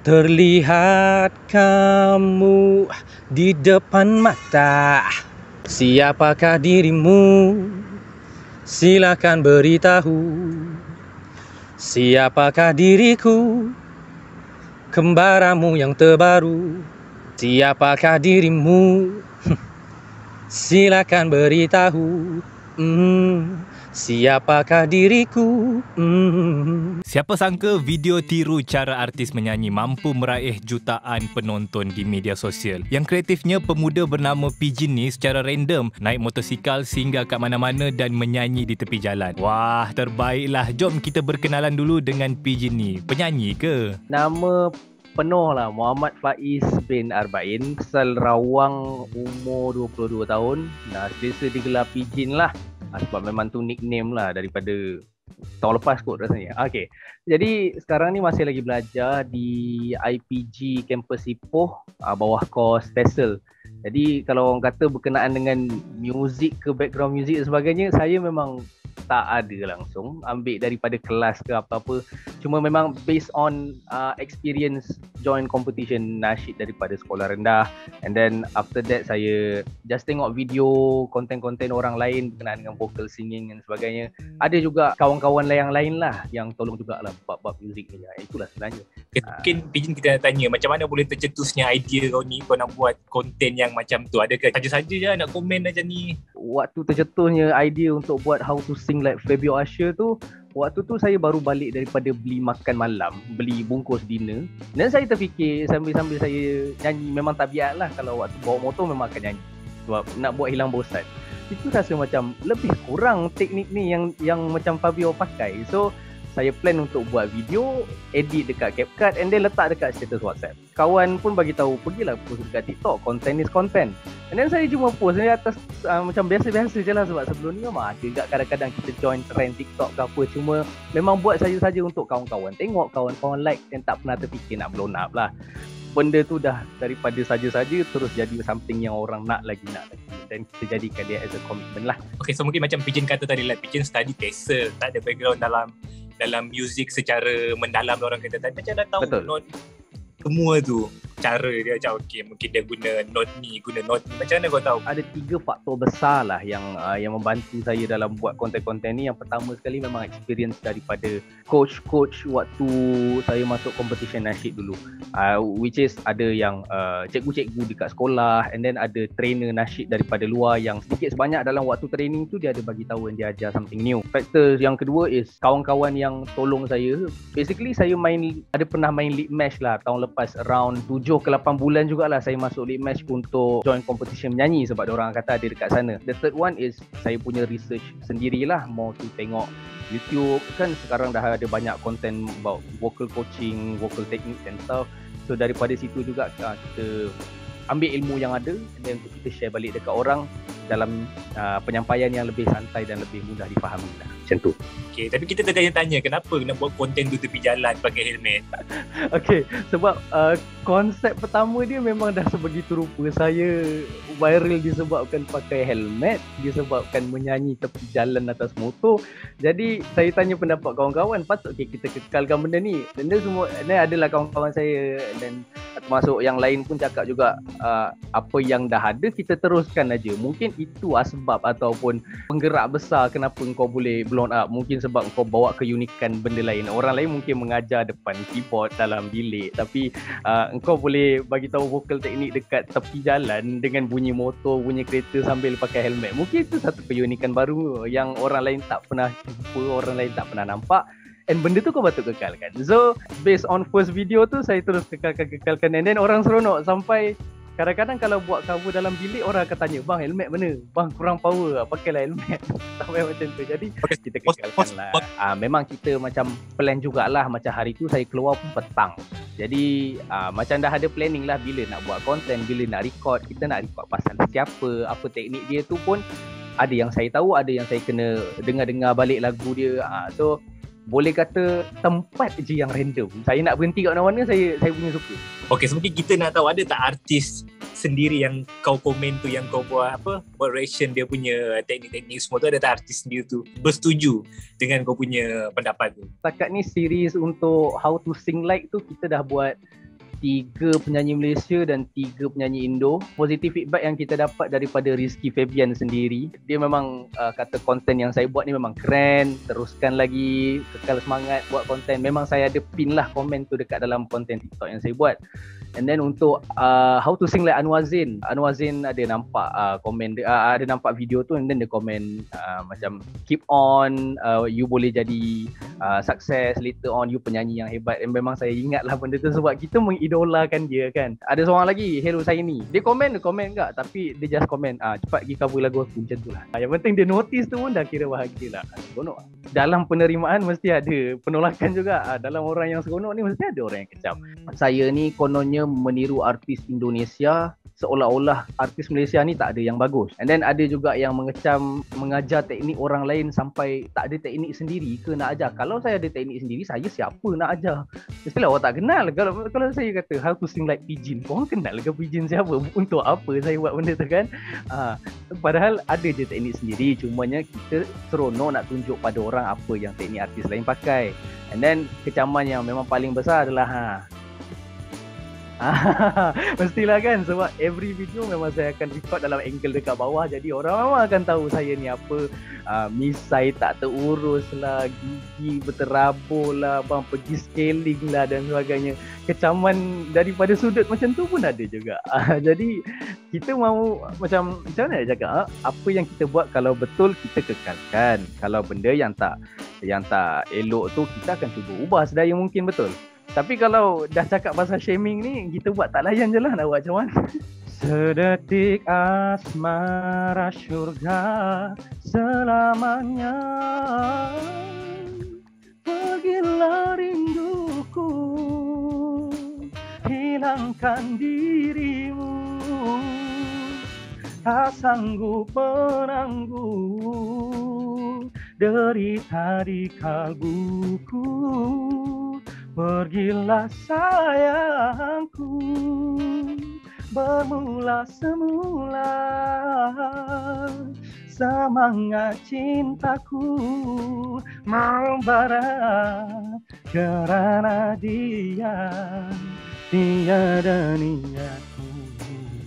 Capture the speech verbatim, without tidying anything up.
Terlihat kamu di depan mata. Siapakah dirimu? Silakan beritahu. Siapakah diriku? Kembaramu yang terbaru. Siapakah dirimu? Silakan beritahu. Mm, siapakah diriku? Mm. Siapa sangka video tiru cara artis menyanyi mampu meraih jutaan penonton di media sosial. Yang kreatifnya, pemuda bernama Pijin ni secara random naik motosikal singgah kat mana-mana dan menyanyi di tepi jalan. Wah, terbaiklah. Jom kita berkenalan dulu dengan Pijin ni. Penyanyi ke? Nama penuh lah Muhammad Faiz bin Arba'in, asal Rawang, umur dua puluh dua tahun. Nah, biasa digelar Pijin lah, sebab memang tu nickname lah daripada tahun lepas kot rasanya. Okay, jadi sekarang ni masih lagi belajar di I P G kampus Ipoh, bawah kos TESOL. Jadi kalau orang kata berkenaan dengan muzik ke background muzik dan sebagainya, saya memang tak ada langsung ambil daripada kelas ke apa-apa. Cuma memang based on uh, experience join competition nasyid daripada sekolah rendah, and then after that saya just tengok video konten-konten orang lain berkenaan dengan vocal singing dan sebagainya. Ada juga kawan-kawan yang lain lah yang tolong jugalah bab-bab muzik ni. Itulah sebenarnya. Mungkin Pijin kita nak tanya, macam mana boleh tercetusnya idea kau ni, kau nak buat konten yang macam tu? Adakah saja-saja je nak komen macam ni? Waktu tercetusnya idea untuk buat How to Sing Like Fabio Usher tu, waktu tu saya baru balik daripada beli makan malam, beli bungkus dinner. Dan saya terfikir sambil-sambil saya nyanyi, memang tabiat lah kalau waktu bawa motor memang akan nyanyi. Sebab nak buat hilang bosan. Itu rasa macam lebih kurang teknik ni yang yang macam Fabio pakai. So saya plan untuk buat video, edit dekat CapCut and then letak dekat status WhatsApp. Kawan pun bagi tahu, pergilah post dekat TikTok, content is content. And then saya cuma post ni atas uh, macam biasa-biasa je lah, sebab sebelum ni memang ada juga kadang-kadang kita join trend TikTok ke apa. Cuma memang buat saja-saja untuk kawan-kawan. Tengok kawan-kawan like dan tak pernah terfikir nak blow up lah. Benda tu dah daripada saja-saja terus jadi something yang orang nak lagi, nak lagi. Dan kita jadikan dia as a commitment lah. Okay, so mungkin macam Pijin kata tadi lah, Pijin study TESOL, tak ada background dalam dalam muzik secara mendalam, orang kata tadi macam dah tahu. Betul. Not semua tu cara dia macam okay, mungkin dia guna note ni, guna note ni. Macam mana kau tahu? Ada tiga faktor besar lah yang uh, yang membantu saya dalam buat konten-konten ni. Yang pertama sekali memang experience daripada coach-coach waktu saya masuk competition nasyid dulu, uh, which is ada yang uh, cikgu-cikgu dekat sekolah, and then ada trainer nasyid daripada luar yang sedikit sebanyak dalam waktu training tu dia ada bagi tahu and dia ajar something new. Factor yang kedua is kawan-kawan yang tolong saya. Basically saya main, ada pernah main lead match lah tahun lepas, around tujuh ke lapan bulan jugalah saya masuk lead match untuk join competition menyanyi, sebab diorang kata ada dekat sana. The third one is saya punya research sendirilah, mau tu tengok YouTube kan sekarang dah ada banyak content about vocal coaching, vocal techniques and stuff. So daripada situ juga uh, kita ambil ilmu yang ada dan untuk kita share balik dekat orang dalam uh, penyampaian yang lebih santai dan lebih mudah difahami lah. Macam tu. Okay, tapi kita tertanya-tanya kenapa nak buat konten tu tepi jalan pakai helmet? Okay, sebab uh, konsep pertama dia memang dah sebegitu rupa. Saya viral disebabkan pakai helmet, disebabkan menyanyi tepi jalan atas motor. Jadi saya tanya pendapat kawan-kawan, patut okay, kita kekalkan benda ni. Dan dia semua, dan adalah kawan-kawan saya dan termasuk yang lain pun cakap juga uh, apa yang dah ada kita teruskan aja. Mungkin itu asbab ataupun penggerak besar kenapa kau boleh blown up. Mungkin sebab kau bawa keunikan benda lain. Orang lain mungkin mengajar depan keyboard dalam bilik, tapi uh, engkau boleh bagi tahu vokal teknik dekat tepi jalan dengan bunyi motor, bunyi kereta sambil pakai helmet. Mungkin itu satu keunikan baru yang orang lain tak pernah jumpa, orang lain tak pernah nampak. And benda tu kau patut kekalkan. So based on first video tu saya terus kekalkan-kekalkan, and then orang seronok sampai kadang-kadang kalau buat cover dalam bilik orang akan tanya, bang helmet mana? Bang kurang power lah, pakailah helmet. Sampai macam tu. Jadi okay, kita kekalkan lah. Uh, memang kita macam plan jugalah. Macam hari tu saya keluar pun petang. Jadi uh, macam dah ada planning lah bila nak buat konten, bila nak record. Kita nak record pasal siapa, apa teknik dia tu pun ada yang saya tahu, ada yang saya kena dengar-dengar balik lagu dia. Uh, so boleh kata tempat je yang random. Saya nak berhenti kat mana-mana, saya saya punya suka. Okay, so mungkin kita nak tahu ada tak artis sendiri yang kau komen tu, yang kau buat apa, buat reaction dia punya teknik-teknik semua tu, ada tak artis sendiri tu bersetuju dengan kau punya pendapat tu? Setakat ni series untuk How to Sing Like tu kita dah buat tiga penyanyi Malaysia dan tiga penyanyi Indo. Positif feedback yang kita dapat daripada Rizky Febian sendiri, dia memang uh, kata konten yang saya buat ni memang keren, teruskan lagi, kekal semangat buat konten. Memang saya ada pin lah komen tu dekat dalam konten TikTok yang saya buat. And then untuk uh, How to Sing Like Anwar Zain, Anwar Zain ada nampak uh, komen dia, uh, ada nampak video tu, and then dia komen uh, macam keep on, uh, you boleh jadi uh, sukses later on, you penyanyi yang hebat. And memang saya ingat lah benda tu sebab kita mengidolakan dia kan. Ada seorang lagi, Hero Saini, dia komen, dia komen enggak, tapi dia just komen ah, cepat pergi cover lagu aku, macam tu lah. Yang penting dia notice tu pun dah kira bahagia lah. Seronok. Dalam penerimaan mesti ada penolakan juga. Ah, dalam orang yang seronok ni mesti ada orang yang kecam. Saya ni kononnya meniru artis Indonesia, seolah-olah artis Malaysia ni tak ada yang bagus. And then ada juga yang mengecam, mengajar teknik orang lain sampai tak ada teknik sendiri ke nak ajar. Kalau saya ada teknik sendiri, saya siapa nak ajar? Mestilah orang tak kenal. Kalau kalau saya kata How to Sing Like Pidgin, korang kenal ke Pidgin siapa? Untuk apa saya buat benda tu kan? Ha, padahal ada je teknik sendiri. Cumanya kita seronok nak tunjuk pada orang apa yang teknik artis lain pakai. And then kecaman yang memang paling besar adalah ha, mestilah kan, sebab every video memang saya akan record dalam angle dekat bawah, jadi orang memang akan tahu saya ni apa. uh, misai tak terurus lah, gigi berterabur lah, bang pergi scaling lah dan sebagainya. Kecaman daripada sudut macam tu pun ada juga. uh, jadi kita mahu macam macam mana nak cakap, uh, apa yang kita buat kalau betul kita kekalkan, kalau benda yang tak yang tak elok tu kita akan cuba ubah sedaya mungkin, betul. Tapi kalau dah cakap pasal shaming ni, kita buat tak layan je lah, nak buat macam mana. Sedetik asmara syurga selamanya, pergilah rinduku, hilangkan dirimu, tak sanggup menanggung derita di kalbuku. Pergilah sayangku, bermula semula semangat cintaku membara kerana dia tiada niatku.